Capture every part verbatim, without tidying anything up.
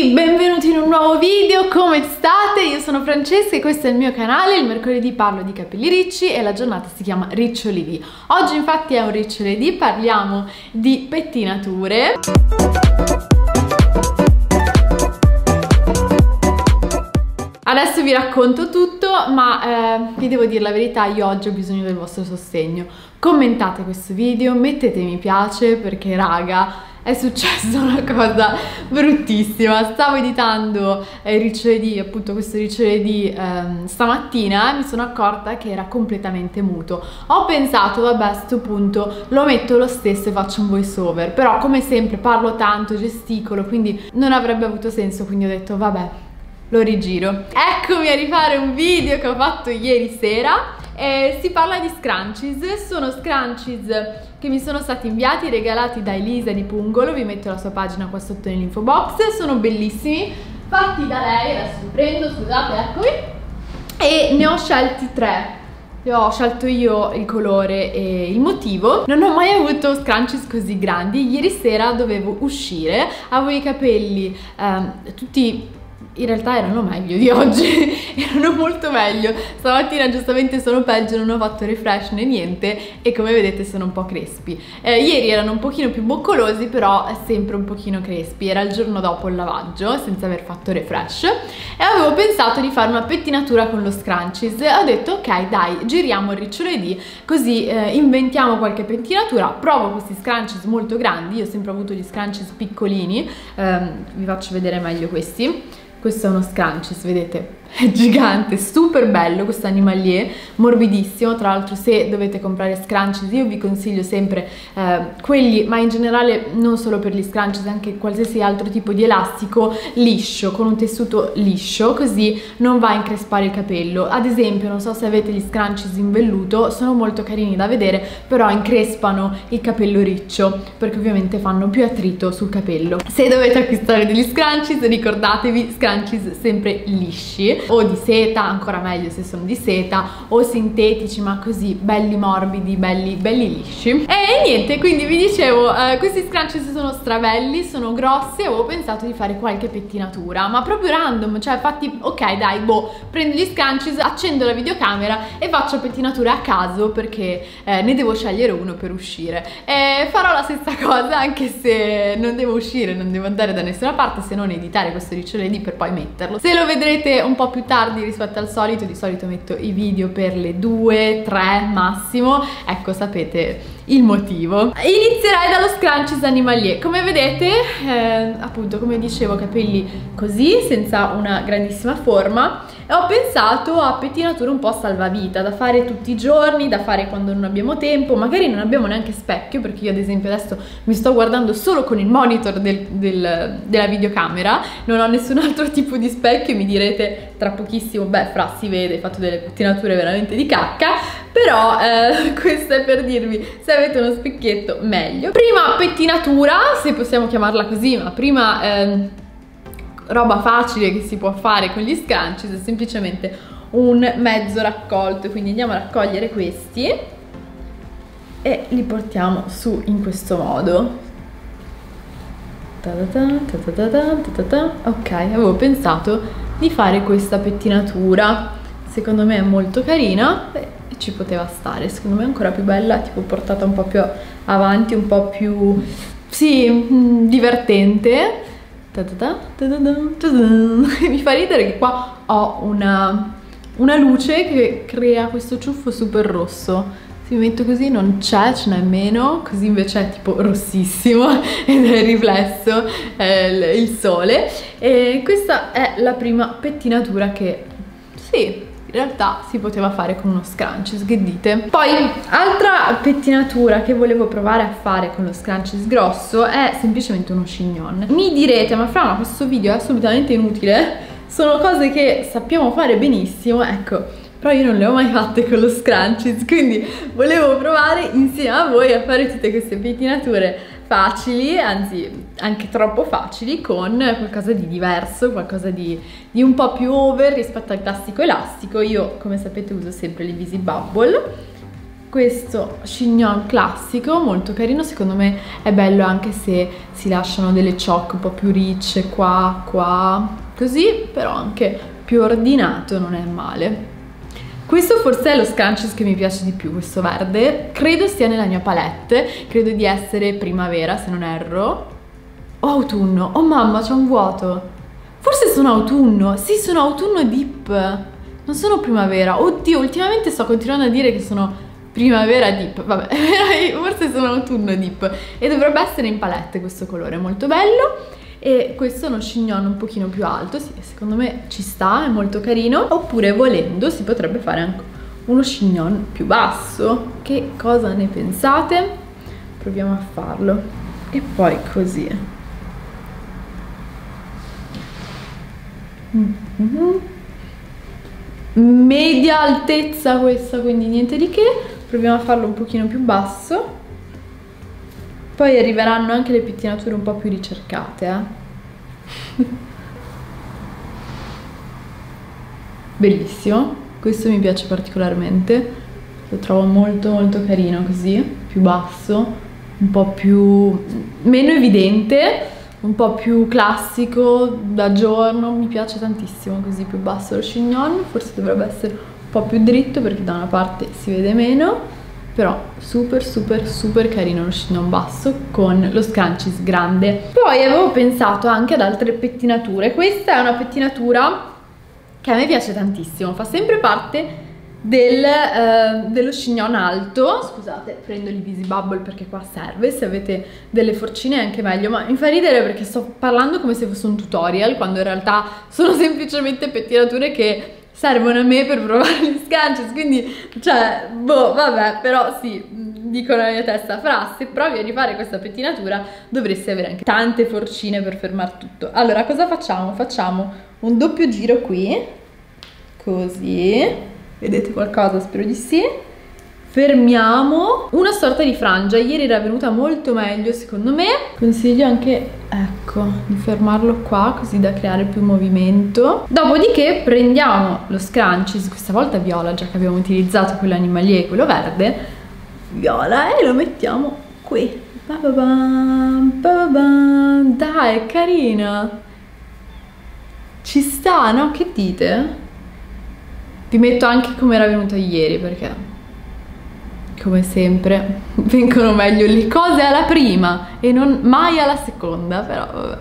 Benvenuti in un nuovo video, come state? Io sono Francesca e questo è il mio canale. Il mercoledì parlo di capelli ricci e la giornata si chiama ricciolidì. Oggi infatti è un ricciolidì, parliamo di pettinature. Adesso vi racconto tutto, ma eh, vi devo dire la verità, io oggi ho bisogno del vostro sostegno. Commentate questo video, mettete mi piace perché raga, è successa una cosa bruttissima. Stavo editando il ricciolidì, appunto questo ricciolidì ehm, stamattina, e mi sono accorta che era completamente muto. Ho pensato, vabbè, a sto punto lo metto lo stesso e faccio un voice over, però come sempre parlo tanto, gesticolo, quindi non avrebbe avuto senso, quindi ho detto vabbè, lo rigiro. Eccomi a rifare un video che ho fatto ieri sera. E si parla di scrunchies. Sono scrunchies che mi sono stati inviati, regalati da Elisa di Pungolo. Vi metto la sua pagina qua sotto nell'info box. Sono bellissimi, fatti da lei. Adesso li prendo, scusate, eccomi. E ne ho scelti tre. Io ho scelto io il colore e il motivo. Non ho mai avuto scrunchies così grandi. Ieri sera dovevo uscire, avevo i capelli ehm, tutti... in realtà erano meglio di oggi, erano molto meglio. Stamattina giustamente sono peggio, non ho fatto refresh né niente e come vedete sono un po' crespi. Eh, ieri erano un pochino più boccolosi, però è sempre un pochino crespi. Era il giorno dopo il lavaggio, senza aver fatto refresh, e avevo pensato di fare una pettinatura con lo scrunchies. Ho detto ok dai, giriamo il ricciolidì, così eh, inventiamo qualche pettinatura. Provo questi scrunchies molto grandi, io ho sempre avuto gli scrunchies piccolini. eh, vi faccio vedere meglio questi. Questo è uno scrunchies, vedete? È gigante, super bello questo animalier, morbidissimo. Tra l'altro se dovete comprare scrunchies io vi consiglio sempre eh, quelli, ma in generale non solo per gli scrunchies, anche qualsiasi altro tipo di elastico liscio, con un tessuto liscio, così non va a increspare il capello. Ad esempio, non so se avete gli scrunchies in velluto, sono molto carini da vedere, però increspano il capello riccio, perché ovviamente fanno più attrito sul capello. Se dovete acquistare degli scrunchies, ricordatevi scrunchies sempre lisci, o di seta, ancora meglio se sono di seta, o sintetici, ma così belli morbidi, belli, belli lisci. E niente, quindi vi dicevo, eh, questi scrunchies sono strabelli, sono grossi, e avevo pensato di fare qualche pettinatura, ma proprio random, cioè fatti, ok dai, boh, prendo gli scrunchies, accendo la videocamera e faccio pettinatura a caso, perché eh, ne devo scegliere uno per uscire. E farò la stessa cosa, anche se non devo uscire, non devo andare da nessuna parte, se non editare questo ricciolidì per poi metterlo. Se lo vedrete un po' più tardi rispetto al solito, di solito metto i video per le due, tre massimo, ecco, sapete il motivo. Inizierei dallo scrunchies animalier. Come vedete, eh, appunto, come dicevo, capelli così, senza una grandissima forma, e ho pensato a pettinature un po' salvavita, da fare tutti i giorni, da fare quando non abbiamo tempo, magari non abbiamo neanche specchio, perché io ad esempio adesso mi sto guardando solo con il monitor del, del, della videocamera, non ho nessun altro tipo di specchio. Mi direte tra pochissimo, beh Fra, si vede, hai fatto delle pettinature veramente di cacca, però eh, questo è per dirvi, se avete uno specchietto meglio. Prima pettinatura, se possiamo chiamarla così, ma prima eh, roba facile che si può fare con gli scrunchies è semplicemente un mezzo raccolto, quindi andiamo a raccogliere questi e li portiamo su in questo modo. Ok, avevo pensato di fare questa pettinatura, secondo me è molto carina e ci poteva stare, secondo me è ancora più bella, tipo portata un po' più avanti, un po' più, sì, divertente. Mi fa ridere che qua ho una, una luce che crea questo ciuffo super rosso. Se mi metto così non c'è, ce n'è meno, così invece è tipo rossissimo ed è riflesso eh, il sole. E questa è la prima pettinatura che, sì, in realtà si poteva fare con uno scrunchies, che dite? Poi, altra pettinatura che volevo provare a fare con lo scrunchies grosso è semplicemente uno chignon. Mi direte, ma Fra, ma questo video è assolutamente inutile? Sono cose che sappiamo fare benissimo, ecco. Però io non le ho mai fatte con lo scrunchies, quindi volevo provare insieme a voi a fare tutte queste pettinature facili, anzi anche troppo facili, con qualcosa di diverso, qualcosa di, di un po' più over rispetto al classico elastico. Io, come sapete, uso sempre l'Invisibubble questo chignon classico molto carino, secondo me è bello anche se si lasciano delle ciocche un po' più ricce qua, qua, così, però anche più ordinato non è male. Questo forse è lo scrunchies che mi piace di più, questo verde, credo sia nella mia palette, credo di essere primavera se non erro, o autunno, oh mamma c'è un vuoto, forse sono autunno, sì sono autunno dip, non sono primavera, oddio ultimamente sto continuando a dire che sono primavera dip, vabbè, forse sono autunno dip e dovrebbe essere in palette questo colore, molto bello. E questo è uno chignon un pochino più alto, sì, secondo me ci sta, è molto carino. Oppure volendo si potrebbe fare anche uno chignon più basso. Che cosa ne pensate? Proviamo a farlo. E poi così. Mm-hmm. Media altezza questa, quindi niente di che. Proviamo a farlo un pochino più basso. Poi arriveranno anche le pettinature un po' più ricercate, eh. Bellissimo, questo mi piace particolarmente, lo trovo molto molto carino così, più basso, un po' più meno evidente, un po' più classico da giorno, mi piace tantissimo così, più basso lo chignon, forse dovrebbe essere un po' più dritto perché da una parte si vede meno. Però super super super carino lo chignon basso con lo scrunchies grande. Poi avevo pensato anche ad altre pettinature. Questa è una pettinatura che a me piace tantissimo, fa sempre parte del, eh, dello chignon alto. Scusate, prendo l'Easy Bubble perché qua serve, se avete delle forcine è anche meglio, ma mi fa ridere perché sto parlando come se fosse un tutorial quando in realtà sono semplicemente pettinature che servono a me per provare gli scrunchies, quindi, cioè, boh, vabbè, però sì, dico nella mia testa, fra, se provi a rifare questa pettinatura dovresti avere anche tante forcine per fermare tutto. Allora, cosa facciamo? Facciamo un doppio giro qui, così, vedete qualcosa? Spero di sì. Fermiamo una sorta di frangia, ieri era venuta molto meglio secondo me, consiglio anche, ecco, di fermarlo qua così da creare più movimento. Dopodiché prendiamo lo scrunchies, questa volta viola, già che abbiamo utilizzato quello animalier e quello verde, viola, e lo mettiamo qui. Ba-ba-bam, ba-ba-bam. Dai, è carina, ci sta, no? Che dite? Vi metto anche come era venuta ieri perché come sempre vengono meglio le cose alla prima e non mai alla seconda, però vabbè.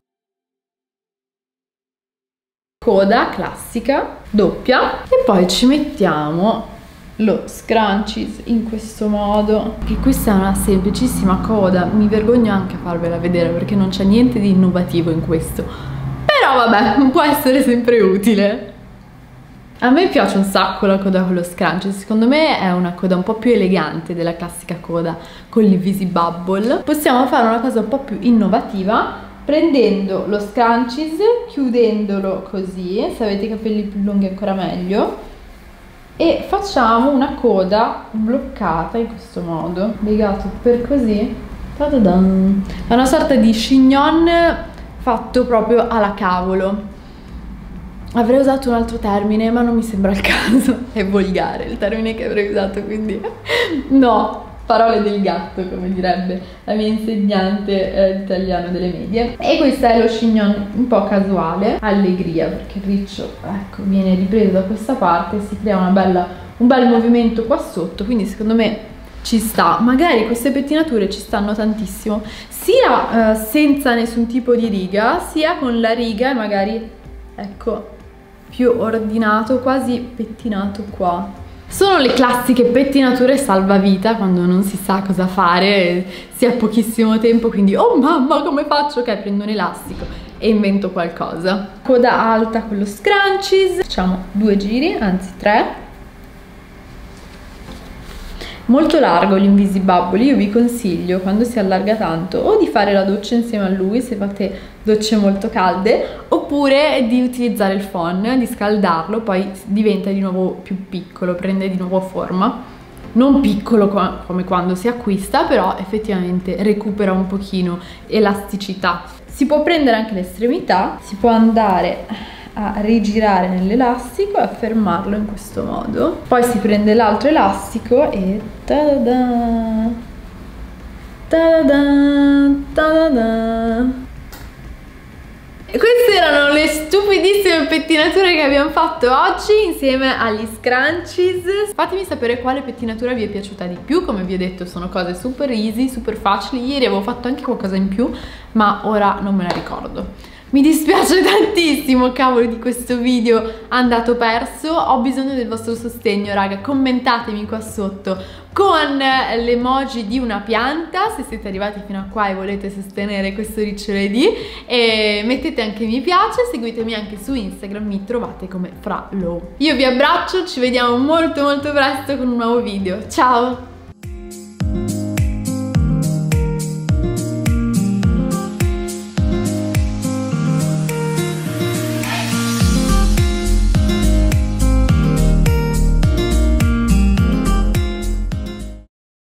Coda classica doppia e poi ci mettiamo lo scrunchies in questo modo, che questa è una semplicissima coda, mi vergogno anche a farvela vedere perché non c'è niente di innovativo in questo, però vabbè, può essere sempre utile. A me piace un sacco la coda con lo scrunchies, secondo me è una coda un po' più elegante della classica coda con l'Easy Bubble. Possiamo fare una cosa un po' più innovativa prendendo lo scrunchies, chiudendolo così, se avete i capelli più lunghi ancora meglio, e facciamo una coda bloccata in questo modo, legato per così, ta-da-dan. È una sorta di chignon fatto proprio alla cavolo. Avrei usato un altro termine, ma non mi sembra il caso, è volgare il termine che avrei usato, quindi no, parole del gatto, come direbbe la mia insegnante eh, italiano delle medie. E questo è lo chignon un po' casuale, allegria, perché il riccio, ecco, viene ripreso da questa parte, si crea una bella, un bel movimento qua sotto, quindi secondo me ci sta. Magari queste pettinature ci stanno tantissimo, sia eh, senza nessun tipo di riga, sia con la riga e magari, ecco, più ordinato, quasi pettinato qua. Sono le classiche pettinature salvavita quando non si sa cosa fare, si ha pochissimo tempo, quindi oh mamma come faccio? Ok, prendo un elastico e invento qualcosa. Coda alta con lo scrunchies, facciamo due giri, anzi tre. Molto largo l'Easy Bubble, io vi consiglio quando si allarga tanto o di fare la doccia insieme a lui se fate docce molto calde, oppure di utilizzare il phon, di scaldarlo, poi diventa di nuovo più piccolo, prende di nuovo forma, non piccolo come quando si acquista, però effettivamente recupera un pochino elasticità. Si può prendere anche l'estremità, si può andare a rigirare nell'elastico e a fermarlo in questo modo. Poi si prende l'altro elastico e ta-da-da, ta-da-da, ta-da-da. E queste erano le stupidissime pettinature che abbiamo fatto oggi insieme agli scrunchies. Fatemi sapere quale pettinatura vi è piaciuta di più. Come vi ho detto, sono cose super easy, super facili. Ieri avevo fatto anche qualcosa in più, ma ora non me la ricordo. Mi dispiace tantissimo, cavolo, di questo video andato perso. Ho bisogno del vostro sostegno, raga. Commentatemi qua sotto con l'emoji di una pianta se siete arrivati fino a qua e volete sostenere questo riccioledi, e mettete anche mi piace, seguitemi anche su Instagram, mi trovate come Fra Low. Io vi abbraccio, ci vediamo molto molto presto con un nuovo video. Ciao!